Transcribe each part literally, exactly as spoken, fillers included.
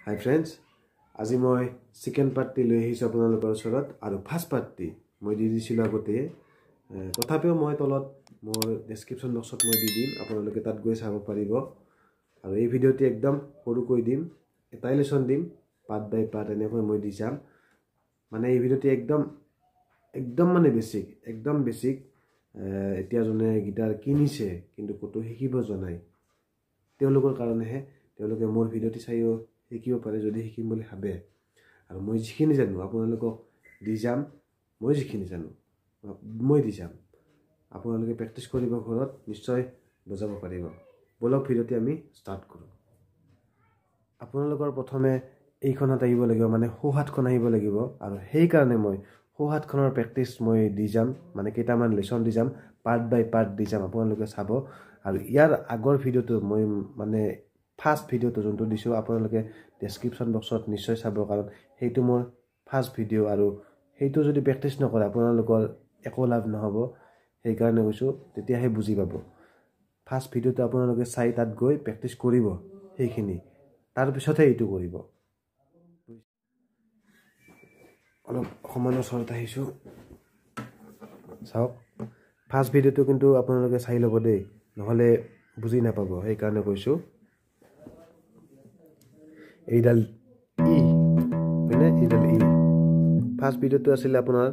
Hi friends, আজি মই chicken party লৈ আহিছো আপোনালোকৰ ওচৰত আৰু ফাৰ্ষ্ট পাৰ্টি মই দি দিছিলো আগতে তথাপিও মই তলত মোৰ ডেসক্ৰিপচন বক্সত মই দি দিম আপোনালোকে তাত গৈ চাব পাৰিব আৰু এই ভিডিওটি একদম সৰু কৈ দিম এটাই লেসন দিম পাৰ্ট বাই পাৰ্ট এনেকৈ মই দি যাম মানে এই ভিডিওটি একদম একদম মানে বেসিক একদম বেসিক এতিয়া জনে গিটাৰ কিনিছে কিন্তু কত শিকিব জনাই তেওঁলোকৰ কাৰণেহে তেওঁলোকে মোৰ ভিডিওটি চাইও শিকিব পাৰে যদি শিকিম বুলি ভাবে আৰু মই যিখিনি জানো আপোনালোকক দি যাম মই যিখিনি জানো মই দি যাম আপোনালোকে প্ৰেক্টিস কৰিব ঘৰত নিশ্চয় বজাব পাৰিব বলক ভিডিওটি আমি স্টাৰ্ট কৰো আপোনালোকৰ প্ৰথমে এইখনত আহিব লাগিব মানে সোহাতখন আহিব লাগিব আৰু সেই কাৰণে মই সোহাতখনৰ প্ৰেক্টিস মই দি যাম মানে কেইটামান লেসন দি যাম পাৰ্ট বাই পাৰ্ট দি যাম আপোনালোকে চাব আৰু ইয়াৰ আগৰ ভিডিওটো মই মানে ফাৰ্ষ্ট ভিডিওটো যোনটো দিছো আপোনালোকে ডেসক্ৰিপচন বক্সত নিশ্চয় চাব কাৰণ হেইটো মোৰ ফাৰ্ষ্ট ভিডিও আৰু হেইটো যদি প্ৰেক্টিস নকৰে আপোনালোকৰ একো লাভ নহব সেই কাৰণে কৈছো তেতিয়াহে বুজি পাব ফাৰ্ষ্ট ভিডিওটো আপোনালোকে চাই তাত গৈ প্ৰেক্টিস কৰিব সেইখিনি তাৰ পিছতহে এইটো কৰিব অলপ সমানৰ ওচৰত আহিছো চাওক ফাৰ্ষ্ট ভিডিওটো কিন্তু আপোনালোকে চাই ল'ব দেই নহলে বুজি নাপাব সেই কাৰণে কৈছো এইডাল ই মানে এইডাল ই ফাৰ্ষ্ট ভিডিওটো আছিল আপোনাৰ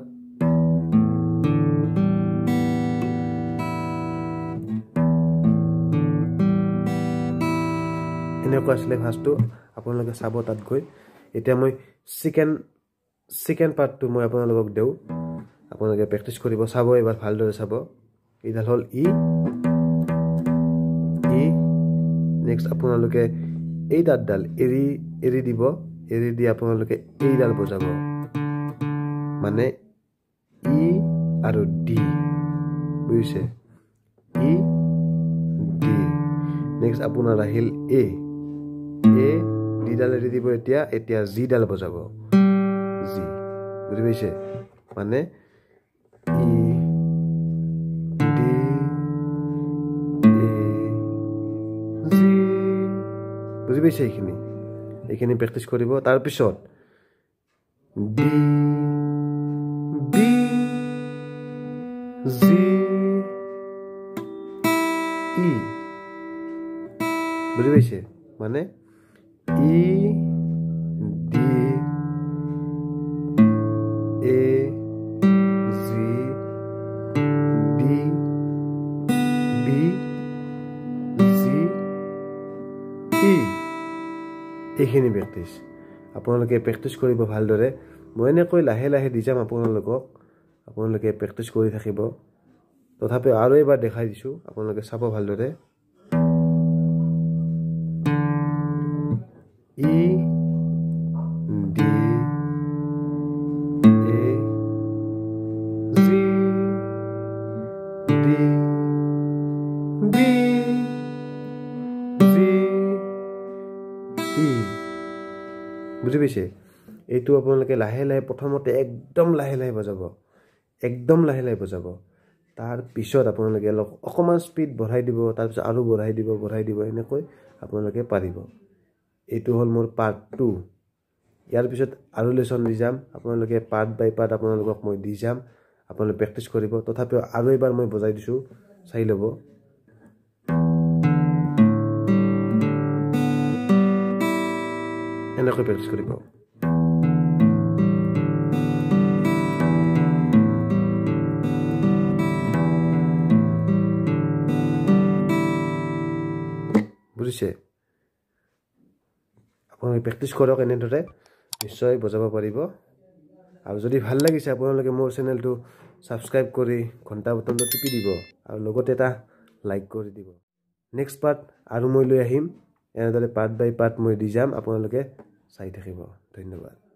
এনেকুৱা আছিল ফাৰ্ষ্টটো আপোনালোকে চাব তাত গৈ এতিয়া মই চিকেন চিকেন পাৰ্টটো মই আপোনালোকক দেও আপোনালোকে প্ৰেক্টিস কৰিব চাব এবাৰ ভালদৰে চাব এইডাল হল ই ই নেক্সট আপোনালোকে এই দাঁতডাল এৰি এৰি দিব এৰি দি আপোনালোকে এইডাল বজাব মানে ই আৰু ডি বুজিছে ই ডি নেক্সট আপোনাৰ আহিল এ এ ডি ডাল এৰি দিব এতিয়া এতিয়া জি ডাল বজাব জি বুজি পাইছে মানে ই ডি এ জি বুজি পাইছে এইখিনি এইখিনি প্ৰেক্টিস কৰিব তাৰ পিছত ডি বি জি ই বুজি পাইছে মানে E D A G D B G E এইখিনি প্ৰেক্টিস আপোনালোকে প্ৰেক্টিস কৰিব ভালদৰে মই এনেকৈ লাহে লাহে দি যাম আপোনালোকক আপোনালোকে প্ৰেক্টিস কৰি থাকিব তথাপি আৰু এবাৰ দেখাই দিছো আপোনালোকে চাব ভালদৰে E D A G D B G E বুজি পাইছে এইটো আপোনালোকে লাহে লাহে প্ৰথমতে একদম লাহে লাহে বজাব একদম লাহে লাহে বজাব তাৰ পিছত আপোনালোকে অলপ অকমান স্পিড বঢ়াই দিব তাৰ পিছত আৰু বঢ়াই দিব বঢ়াই দিব এনেকৈ আপোনালোকে পাৰিব এইটো হল মোৰ পাৰ্ট টু ইয়াৰ পিছত আৰু লেসন দি যাম আপোনালোকে পাৰ্ট বাই পাৰ্ট আপোনালোকক মই দি যাম আপোনালোকে প্ৰেক্টিস কৰিব তথাপিও আৰু এবাৰ মই বজাই দিছো চাই ল'ব এনেকৈ প্ৰেক্টিস কৰিব বুজিছে আপোনালোকে প্ৰেক্টিস কৰক এনেদৰে নিশ্চয় বজাব পাৰিব আৰু যদি ভাল লাগিছে আপোনালোকে মোৰ চেনেলটো সাবস্ক্ৰাইব কৰি ঘণ্টা বটনটো টিপি দিব আৰু লগতে এটা লাইক কৰি দিব নেক্সট পাৰ্ট আৰু মই লৈ আহিম এনেদৰে পাৰ্ট বাই পাৰ্ট মই দি যাম আপোনালোকে চাই থাকিব ধন্যবাদ